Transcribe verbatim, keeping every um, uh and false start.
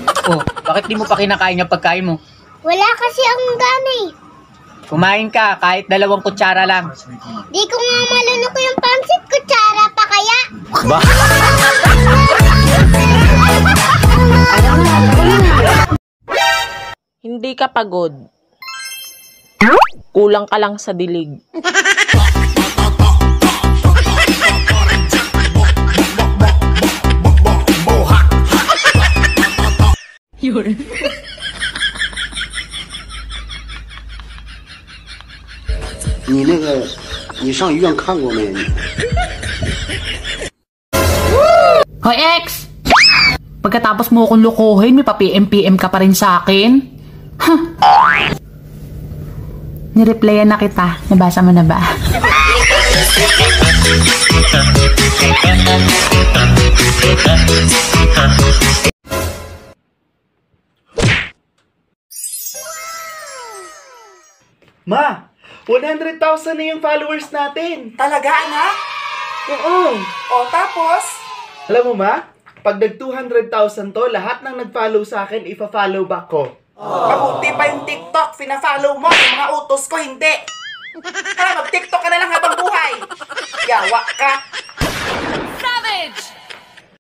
Oh, bakit di mo pa kinakain yung pagkain mo? Wala kasi akong gana eh. Kumain ka, kahit dalawang kutsara lang. Di ko nga malunok yung pansit, kutsara pa kaya? Ba? Hindi ka pagod. Kulang ka lang sa dilig. Yun. 你那个，你上医院看过没？ Hoy, ex! Pagkatapos mo akong lukuhin, may pa-P M P M ka pa rin sa akin? Huh. Nireplyan na kita. Nabasa mo na ba? Ma, one hundred thousand na yung followers natin. Talaga, anak? Oo. O, tapos? Alam mo, ma, pag nag two hundred thousand to, lahat ng nag-follow sa akin, ifa-follow back ko. Mabuti pa yung TikTok, pina-follow mo. Yung mga utos ko, hindi. Ha, mag-TikTok ka na lang habang buhay. Yawa ka.